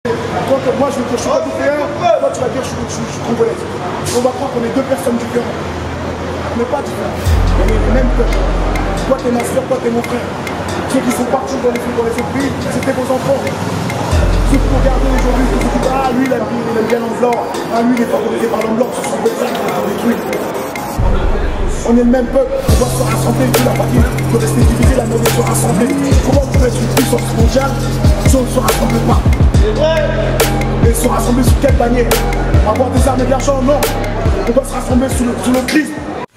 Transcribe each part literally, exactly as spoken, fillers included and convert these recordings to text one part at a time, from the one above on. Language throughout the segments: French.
Quand moi je veux dire je suis guadeloupéen, toi tu vas dire je suis, je suis, je suis congolaise. On va croire qu'on est deux personnes différentes. On n'est pas différents. On est les mêmes peuples. Toi t'es ma soeur, toi t'es mon frère. Ceux qui sont partis dans les, dans les autres pays, c'était vos enfants. Ceux qui ont regardé aujourd'hui, qui se disent ah lui il aime, il aime bien l'homme blanc, ah lui il est favorisé par l'homme blanc, ce sont des frères qui ont détruit. On est le même peuple, on doit se rassembler, tout la partie de rester divisé, la monnaie se rassembler. Comment on peut être une puissance mondiale si on ne se rassemble pas? Et se rassembler sous quelle bannière? Avoir des armes et de l'argent? Non. On doit se rassembler sous le, sous le Christ.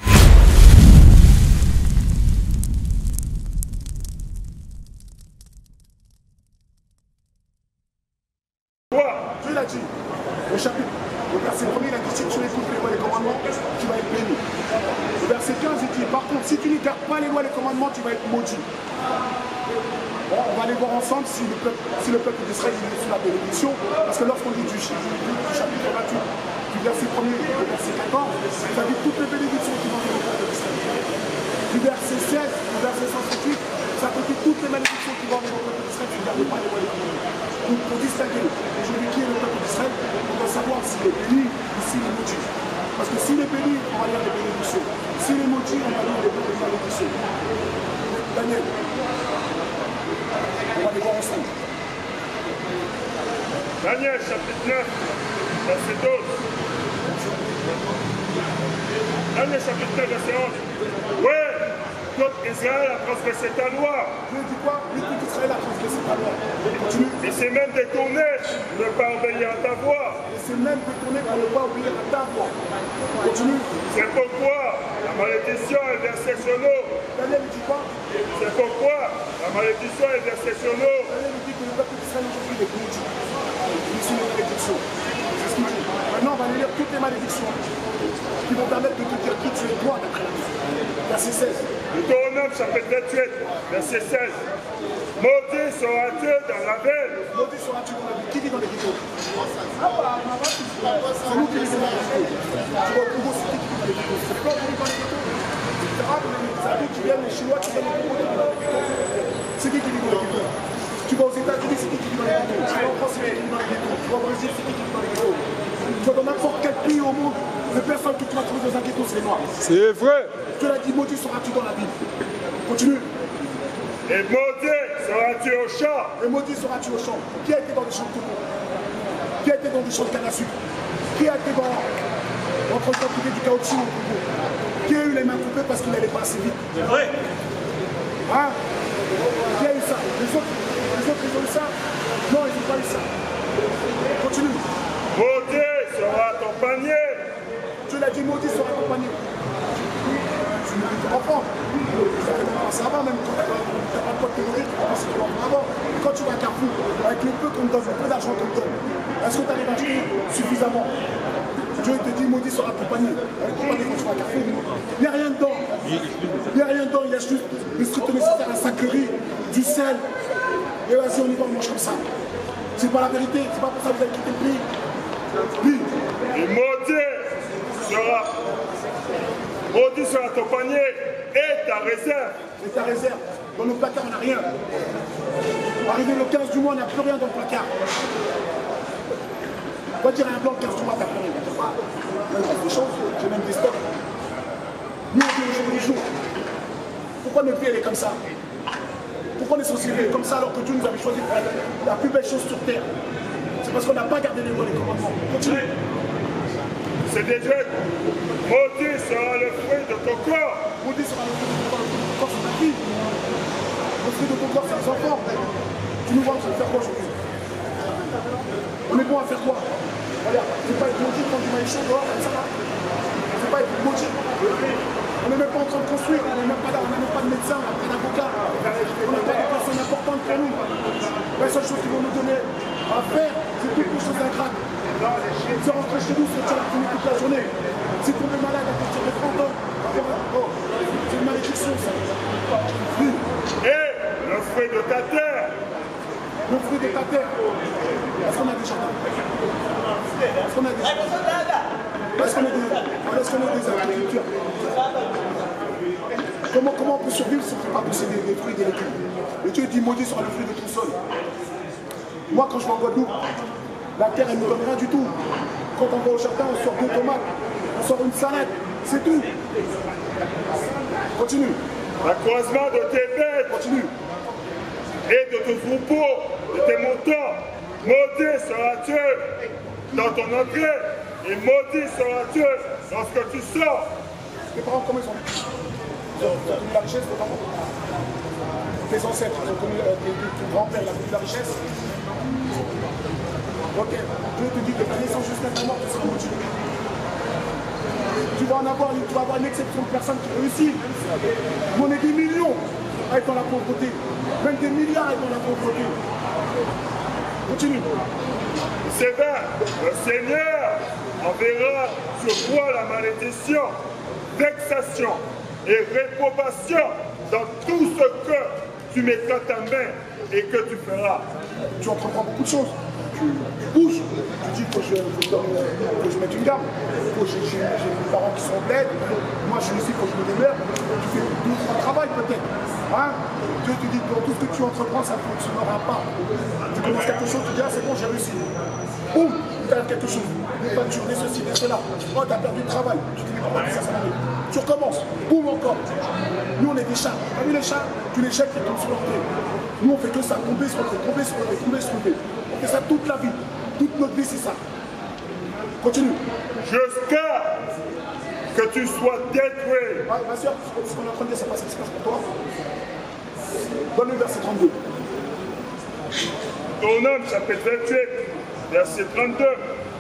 Dieu l'a dit, au chapitre, au verset premier, il a dit si tu écoutes les lois et les commandements, tu vas être béni. Au verset quinze, il dit par contre, si tu ne gardes pas les lois et les commandements, tu vas être maudit. Bon, on va aller voir ensemble si le peuple, si le peuple d'Israël est sous la bénédiction, parce que lorsqu'on dit du, du, du chapitre vingt-huit, du verset premier au verset quatorze, ça dit toutes les bénédictions qui vont venir au peuple d'Israël. Du verset seize au verset cent soixante-huit, ça dit toutes les malédictions qui vont venir au peuple d'Israël si tu ne gardes pas les lois et les commandements. Donc pour distinguer aujourd'hui qui est le peuple d'Israël, on doit savoir s'il est béni ou s'il est maudit. Parce que s'il est béni, on va lire les bénédictions. S'il est maudit, on va lire les malédictions. Daniel, on va les voir ensemble. Daniel, chapitre neuf, verset douze. Daniel, chapitre neuf, verset onze. Ouais, tout Israël a transgressé ta loi. Dieu dit quoi? Oui, tout Israël a transgressé ta loi. Continue. Et c'est même détourné de ne pas obéir à ta voix. Et c'est même détourné pour ne pas obéir à ta voix. Continue. C'est pourquoi la malédiction est versée sur nous. Daniel ne dit pas. C'est pourquoi la malédiction est versée sur nous. Daniel dit que le peuple d'Israël aujourd'hui est maudit. Ici les malédictions. C'est ce qu'il dit. Maintenant, on va lire toutes les malédictions qui vont permettre de te dire qui tu es toi d'après la vie. Verset seize. Deutéronome chapitre vingt-huit, verset seize. Maudit seras-tu dans la ville. Maudit seras-tu dans la ville. Qui vit dans les ghettos? C'est nous qui vivons dans les ghettos. Tu vois, au Congo, c'est qui qui vit dans les ghettos? C'est pas qui vit dans les ghettos. Les Arabes, les Arabes qui viennent, les Chinois qui viennent au Congo, qui vivent dans les ghettos. C'est qui qui vit dans les ghettos? Tu vas aux États-Unis, c'est qui qui vit dans les ghettos? Tu vas en France, c'est qui qui vit dans les ghettos? Tu vas au Brésil, c'est qui qui vit dans les ghettos? Tu vas dans n'importe quel pays au monde, les personnes que tu vas trouver dans un ghetto, c'est les Noirs. C'est vrai. Tu l'as dit, maudit seras-tu dans la ville. Continue. Et maudit seras-tu au champ. Et maudit seras-tu au champ. Qui a été dans les champs de coco? Qui a été dans des champs de canne à sucre? Qui a été dans entre le couper du caoutchouc au Congo? Qui a eu les mains coupées parce qu'il n'allait pas assez vite? C'est vrai. Hein? Qui a eu ça? Les autres, les autres, ils ont eu ça? Non, ils n'ont pas eu ça. Continue. Maudit sera ton panier. Tu l'as dit, maudit sera ton panier. Tu comprends? Ça va même quand tu n'as pas de quoi te nourrir, tu comprends ce que tu vas avant. Quand tu vas à Carrefour, avec le peu qu'on te donne, le peu d'argent qu'on te donne, est-ce que tu arrives à acheter suffisamment? Dieu te dit, maudit sera ton panier. Avec ton panier quand tu vas à Carrefour, il n'y a rien dedans. Il n'y a rien dedans, il y a juste le strict nécessaire, un sac de riz, du sel. Et vas-y, on y va, on mange comme ça. C'est pas la vérité, c'est pas pour ça que vous avez quitté le pays. Oui. Et maudit sera, maudit sera ton panier et ta réserve. Et ta réserve. Dans nos placards, on n'a rien. Arrivé le quinze du mois, on n'a plus rien dans le placard. On va dire à un blanc, le quinze du mois, t'as plus rien. J'ai des choses, j'ai même des stocks. Nous, on vit au jour le jour. Pourquoi notre vie, elle est comme ça? Pourquoi on est censé vivre comme ça alors que Dieu nous avait choisi pour être la plus belle chose sur terre? C'est parce qu'on n'a pas gardé les lois et les commandements. Continue. C'est des jeunes. Maudit sera le fruit de ton corps. Maudit sera le fruit de ton corps. Le corps, c'est ta fille. Le fruit de ton corps, c'est les enfants. Tu nous vois, on va faire quoi aujourd'hui? On est bon à faire quoi? Regarde, c'est pas être maudit quand tu m'as chaud dehors, comme ça là. C'est pas être maudit. On n'est même pas en train de construire, on n'est même pas là, on n'a même pas de médecin, on n'a pas d'avocat. On n'a pas de personnes importantes pour nous. La seule chose qu'ils vont nous donner à faire, c'est toutes les choses ingrates. C'est rentrer chez nous, c'est la clinique toute la journée. Si tu es malade à partir de trente ans, oh, c'est une malédiction ça. Oui. Et le fruit de ta terre. Le fruit de ta terre. Est-ce qu'on a des jardins? Est-ce qu'on a des jardins? Est-ce qu'on a des, est-ce qu'on a des agriculteurs? Comment, comment on peut survivre si on ne peut pas posséder des fruits et des légumes? Le Dieu dit maudit sera le fruit de ton sol. Moi quand je vais en Guadeloupe, La terre, elle ne donne rien du tout. Quand on va au jardin, on sort deux tomates, on sort une salade, c'est tout. Continue. L'accroissement de tes bêtes Continue. et de ton troupeau, de tes moutons, maudit seras-tu dans ton entrée et maudit seras-tu lorsque tu sors. Tes parents, comment ils ont vécu? Ils ont connu la richesse, tes parents? Tes ancêtres, ils ont connu, euh, ton grand-père, il a connu la richesse? Ok, Dieu te dit que ta naissance jusqu'à ta mort, tu seras maudit. Tu vas en avoir, tu vas avoir une exception de personnes qui réussissent. On est des millions à être dans la pauvreté, même des milliards à être dans la pauvreté. Continue. C'est bien, le Seigneur enverra sur toi la malédiction, vexation et réprobation dans tout ce que tu mettras ta main et que tu feras. Tu entreprends beaucoup de choses. Tu, tu bouges, tu dis que je, je, donne, que je mette une gamme, que j'ai mes parents qui sont bleds, moi je suis ici, que je me démerde, tu fais deux trois travail peut-être. Hein? Dieu te dit que tout ce que tu entreprends, ça ne fonctionnera pas. Tu commences quelque chose, tu dis ah c'est bon, j'ai réussi. Boum, tu as quelque chose, des voitures, des ceci, des cela. Oh, tu as perdu le travail, tu te dis comment ça, ça m'arrive. Tu recommences, boum encore. Nous on est des chats, tu as vu les chats? Tu les jettes, ils tombent sur leur pied. Nous on fait que ça, tomber, se relever, tomber, se relever, tomber, se relever. On fait ça toute la vie. Toute notre vie, c'est ça. Continue. Jusqu'à que tu sois détruit. Ah, ma soeur, ce qu'on est en train de dire, c'est pas ce qui se passe pour toi. Donne le verset trente-deux. Deutéronome chapitre vingt-huit, verset trente-deux.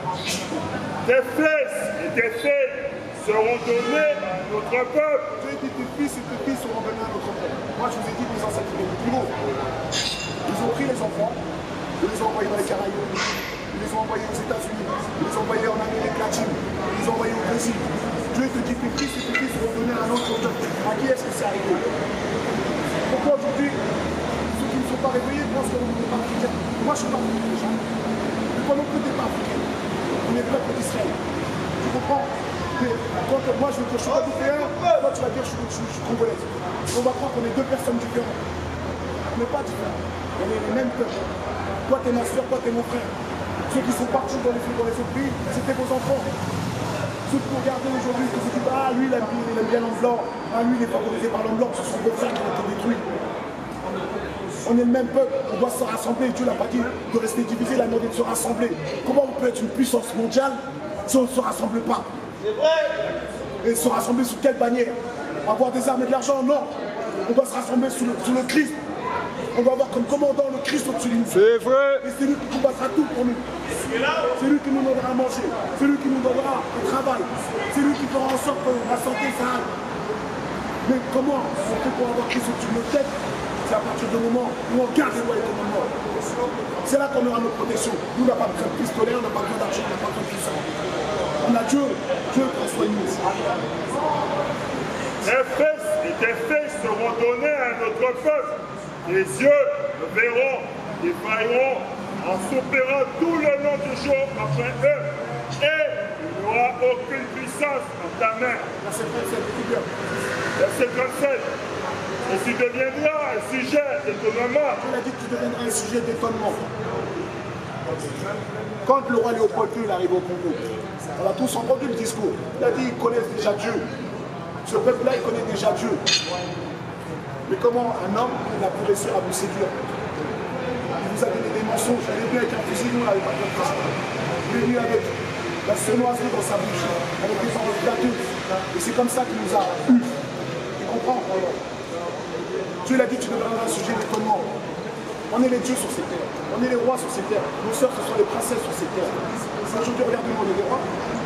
Tes fils et tes filles seront donnés à notre peuple. Dieu dit tes fils et tes filles seront donnés à notre peuple. Moi, je vous ai dit, mes ancêtres, ils étaient plus beaux. Ils ont pris les enfants. Ils les ont envoyés dans les Caraïbes, ils les ont envoyés aux États-Unis, ils les ont envoyés en Amérique latine, ils les ont envoyés au Brésil. Dieu te dit que tes fils et tes filles seront donnés à un autre peuple. À qui est-ce que c'est arrivé? Pourquoi aujourd'hui, ceux qui ne sont pas réveillés pensent que vous n'êtes pas africains? Moi, je suis pas africain déjà. Mais toi non plus, tu n'es pas africain. On est peuple d'Israël. Tu comprends? Mais quand moi, je veux dire que je suis européen, toi, tu vas dire que je suis, je suis, je suis congolaise. On va croire qu'on est deux personnes différentes. On n'est pas différents. On est les mêmes peuples. Toi, t'es ma soeur, toi, t'es mon frère. Ceux qui sont partis dans les, dans les autres pays, c'était vos enfants. Ceux que vous regardez aujourd'hui, que vous dites, ah, lui, il aime, il aime bien l'homme blanc, ah, lui, il est favorisé par l'homme blanc, ce sont vos frères qui ont été détruits. On est le même peuple, on doit se rassembler. Dieu n'a pas dit de rester divisé, il a demandé de se rassembler. Comment on peut être une puissance mondiale si on ne se rassemble pas? C'est vrai. Et se rassembler sous quelle bannière? Avoir des armes et de l'argent? Non. On doit se rassembler sous le, sous le Christ. On doit avoir comme commandant le Christ au-dessus de nous. C'est vrai. Et c'est lui qui combattra tout pour nous. C'est lui qui nous donnera à manger. C'est lui qui nous donnera au travail. C'est lui qui fera en sorte que la santé ça aille. Mais comment on fait pour avoir Christ au-dessus de nos têtes? C'est à partir du moment où on garde les lois et commandements. C'est là qu'on aura notre protection. Nous, on n'a pas besoin de pistolet, on n'a pas besoin d'argent, on n'a pas besoin de puissance. On a Dieu. Dieu prend soin de nous. Tes fils et tes filles seront donnés à notre peuple. Les yeux le verront, ils failleront en s'opérant tout le long du jour après eux. Et il n'y aura aucune puissance en ta main. Verset trente-sept, écoute bien. Verset trente-sept. Et tu deviendras un sujet d'étonnement. Il a dit que tu deviendras un sujet d'étonnement. Quand le roi Léopold deux arrive au Congo, on a tous entendu le discours. Il a dit qu'ils connaissent déjà Dieu. Ce peuple-là, il connaît déjà Dieu. Mais comment un homme il a pu réussir à vous séduire? Il vous a donné des mensonges. Il est venu avec un fusil, nous on n'avait pas de pression. Il est venu avec la sournoiserie dans sa bouche, avec des paroles flatteuses. Et c'est comme ça qu'il nous a eu. Tu comprends? Dieu l'a dit, tu deviendras un sujet d'étonnement. On est les dieux sur ces terres. On est les rois sur ces terres. Nos sœurs, ce sont les princesses sur ces terres. Aujourd'hui, regardez-nous, on est des rois.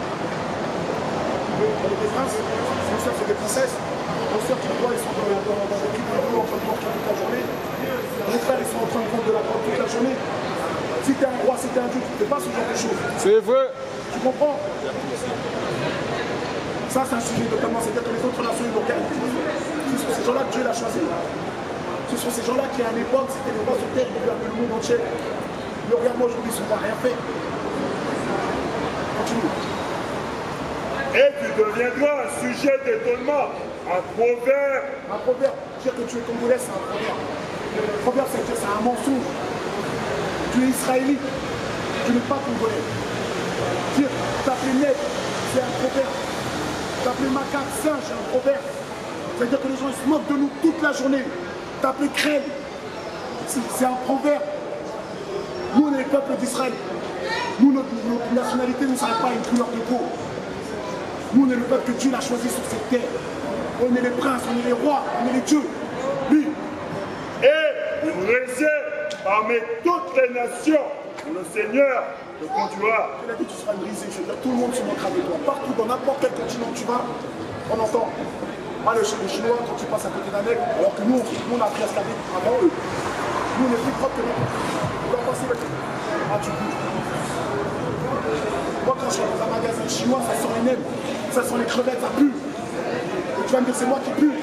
On est des princes. Nos sœurs, c'est des princesses. Nos sœurs qui voient, ils sont dans, dans, dans l'équipe de l'eau en train de manger toute la journée. Nos frères, ils sont en train de prendre de la drogue toute la journée. Si t'es un roi, si t'es un dieu, tu ne fais pas ce genre de choses. C'est vrai. Tu comprends? Ça, c'est un sujet d'étonnement. C'est-à-dire que les autres nations, ils nous regardent. Ce sont ces gens-là que Dieu l'a choisi. Ce sont ces gens-là qui, à l'époque, c'était les rois sur terre, ils regardaient le monde entier. Mais regarde-moi aujourd'hui, ils n'ont rien fait. Continue. Et tu deviendras un sujet d'étonnement, un proverbe. Un proverbe, dire que tu es congolais, c'est un proverbe. Un proverbe, c'est que c'est un mensonge. Tu es israélite. Tu Tu n'es pas congolais. Dire, t'appeler nègre, c'est un proverbe. T'appeler macaque, singe, c'est un proverbe. C'est-à-dire que les gens ils se moquent de nous toute la journée. T'appeler crème, c'est un proverbe. Nous, on est le peuple d'Israël. Nous, notre, notre nationalité ne s'arrête pas à une couleur de peau. Nous, on est le peuple que Dieu a choisi sur cette terre. On est les princes, on est les rois, on est les dieux. Lui. Et brisé parmi toutes les nations, le Seigneur te conduira. Il a dit que tu seras brisé. Je veux dire, tout le monde se moquera de toi. Partout, dans n'importe quel continent où tu vas, on entend. Ah, les Chinois, quand tu passes à côté d'un mec, alors que nous, nous on a appris à se laver avant eux. Nous, on est plus propre que nous. On doit passer avec eux. Ah, tu bouges. Moi, quand je suis dans un magasin chinois, ça sent les nems, ça sent les crevettes, ça pue. Et tu vas me dire, c'est moi qui pue.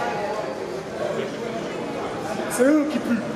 C'est eux qui puent.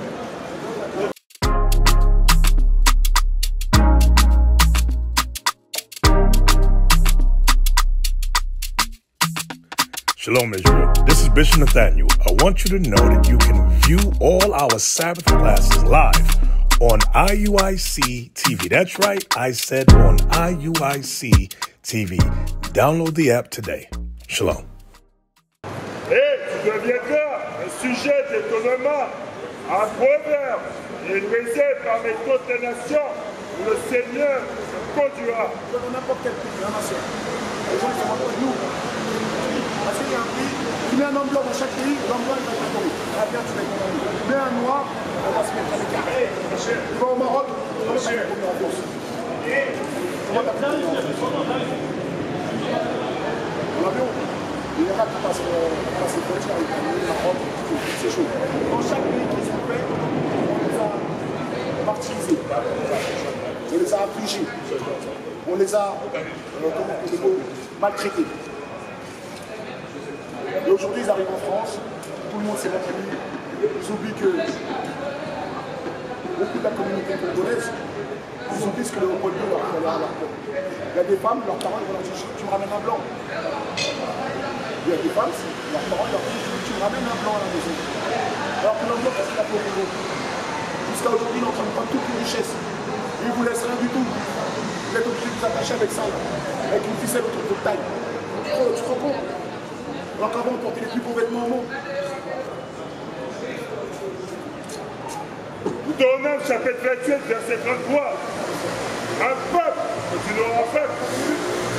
Shalom, Israel. This is Bishop Nathaniel. I want you to know that you can view all our Sabbath classes live on I U I C T V. That's right, I said on I U I C T V. Download the app today. Shalom. Et tu deviendras un sujet d'étonnement, un proverbe, et brisé parmi toutes les nations, où le Seigneur te conduira. Dans n'importe quel pays, la nation. Les gens ils se moquent de nous. Parce qu'il y a un pays, tu mets un homme blanc dans chaque pays, l'homme blanc il va être tombé. Ah bien, tu vas être tombé. Tu mets un noir, on va se mettre à l'écart. Tu vas au Maroc, on va se mettre en France. Comment t'as pris en France? L'avion, il y en a qui passent les frontières avec le Maroc, c'est chaud. Dans chaque pays qu'ils ont fait, on les a martyrisés. On les a affligés. On les a, euh, comment on dit, maltraités. Et aujourd'hui, ils arrivent en France, tout le monde s'est montré lui. Ils oublient que beaucoup de la communauté congolaise, ils oublient ce que le peuple leur fait à leur peuple. Il y a des femmes, leurs parents, ils vont leur dire tu me ramènes un blanc. Il y a des femmes, leurs parents, ils leur disent tu me ramènes un blanc à la maison. Alors que l'homme blanc, qu'est-ce qu'il a fait au Congo? Jusqu'à aujourd'hui, il est en train de prendre toutes les richesses. Il ne vous laisse rien du tout. Vous êtes obligé de vous attacher avec ça, là, avec une ficelle autour de votre taille. Tu te rends compte? Alors qu'avant, on portait les plus beaux vêtements au monde. Deutéronome chapitre vingt-huit, verset trente-trois. Un peuple que tu n'auras pas connu,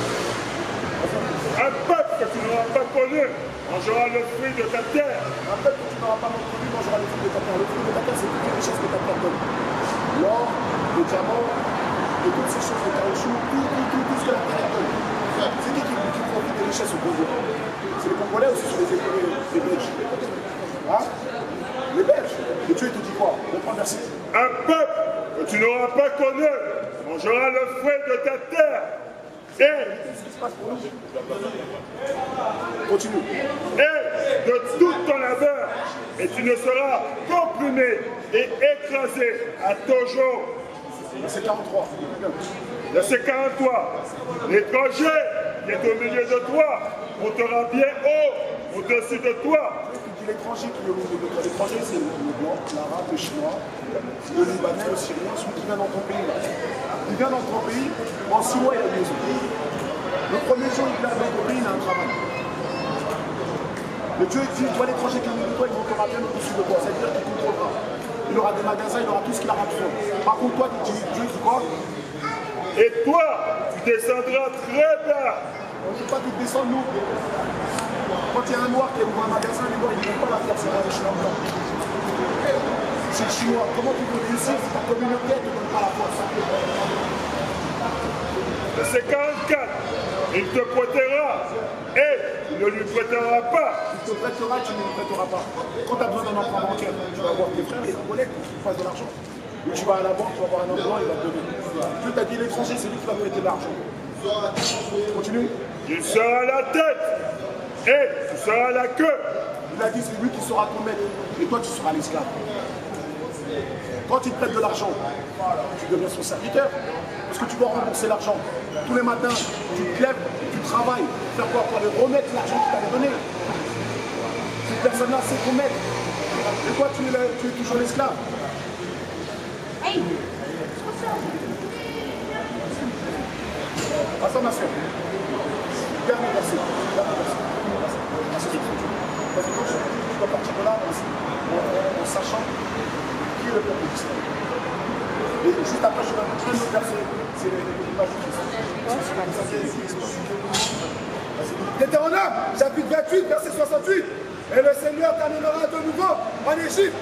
un peuple que tu n'auras pas connu, mangera le fruit de ta terre. Un peuple que tu n'auras pas connu mangera le fruit de ta terre. Le fruit de ta terre, c'est toutes les richesses que ta terre donne. L'or, le diamant, et toutes ces choses, le caoutchouc, tout, tout, tout, tout ce que la terre donne. C'est qui qui, qui profite des richesses au Congo? C'est les Congolais ou c'est les, les, les Belges? Hein? Les Belges. Et Dieu, il te dit quoi? On prend le verset. Un peuple que tu n'auras pas connu mangera le fruit de ta terre. Et Qu'est-ce qui se passe pour nous? Continue. et de tout ton labeur, et tu ne seras comprimé et écrasé à toujours. C'est quarante-trois. Verset quarante-trois. L'étranger qui est au milieu de toi montera bien haut au-dessus de toi. L'étranger qui est au milieu de toi, l'étranger c'est le blanc, l'arabe, le chinois, le libanais, le syrien, celui qui vient dans ton pays. Là. Il vient dans ton pays, en six mois il a une maison. Le premier jour il vient dans ton pays, il a un travail. Le Dieu dit, toi l'étranger qui est au milieu de toi, il montera bien au-dessus de toi. C'est-à-dire qu'il contrôlera. Il aura des magasins, il aura tout ce qu'il aura besoin. Par contre, toi, Dieu dit quoi? Et toi, tu descendras très bas. On ne dit pas qu'il descend nous. Quand il y a un noir qui ouvre un magasin, les noirs, ils ne vont pas la faire, c'est un chinois blanc. C'est le chinois. Comment tu peux réussir si ta communauté ne te donne pas la force? Verset quarante-quatre. Il te prêtera et tu ne lui prêteras pas. Il te prêtera et tu ne lui prêteras pas. Quand tu as besoin d'un emprunt bancaire, tu vas voir tes frères, les Congolais, qui fassent de l'argent. Ou tu vas à la banque, tu vas voir un homme blanc, il va te donner. Dieu t'a dit l'étranger, c'est lui qui va prêter de l'argent. Continue. Tu seras la tête et tu seras la queue. Il a dit c'est lui qui sera ton maître et toi tu seras l'esclave. Quand il te prête de l'argent, tu deviens son serviteur parce que tu dois rembourser l'argent. Tous les matins, tu te lèves, tu travailles. Faire quoi? Pour aller remettre l'argent qu'il t'avait donné. Cette personne-là, c'est ton maître. Et toi, tu es, tu es toujours l'esclave. Attends, ma soeur. Dernier verset. Dernier verset. Parce que quand je dois partir de là, en, en, en sachant qui est le peuple d'Israël. Et juste après, je vais vous montrer un autre verset. C'est l'image du Christ. Deutéronome, chapitre vingt-huit, verset soixante-huit. Et le Seigneur t'amènera de nouveau en Égypte.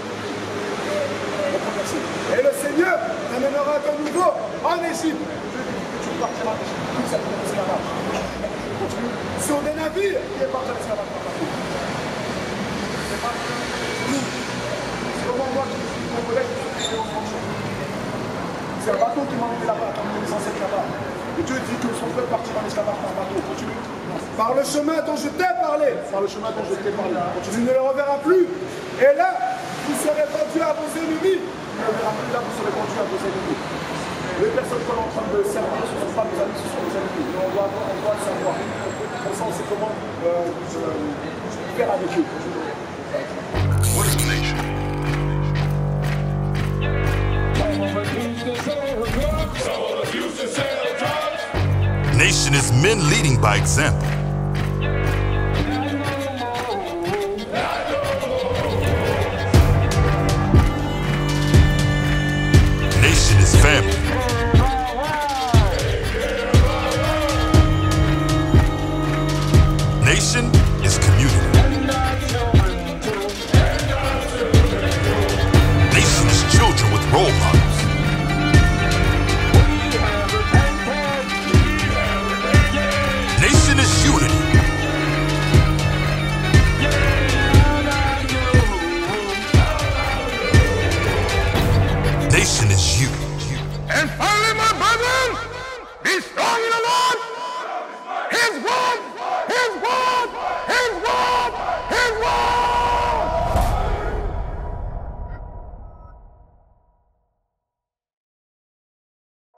Et le Seigneur t'amènera de nouveau en Égypte. Tu partiras en Égypte. Tout ça, c'est l'esclavage. Sur des navires qui est parti à l'esclavage. C'est pas nous. C'est comme moi qui suis congolais, qui suis au Franchon. C'est un bateau qui m'a emmené là-bas, comme les ancêtres là-bas. Et Dieu dit que son peuple partira en esclavage par bateau. Continue. Par le chemin dont je t'ai parlé. Par le chemin dont je t'ai parlé. Tu ne le reverras plus. Et là, vous serez vendus à vos ennemis. Vous ne le verrez plus, là, vous serez vendus à vos ennemis. Les personnes qu'on est en train de servir, ce ne sont pas nos amis, ce sont nos ennemis. Mais on doit, on doit le savoir. Comme ça, on sait comment euh, euh, faire avec eux. What is the nation? Nation is men leading by example.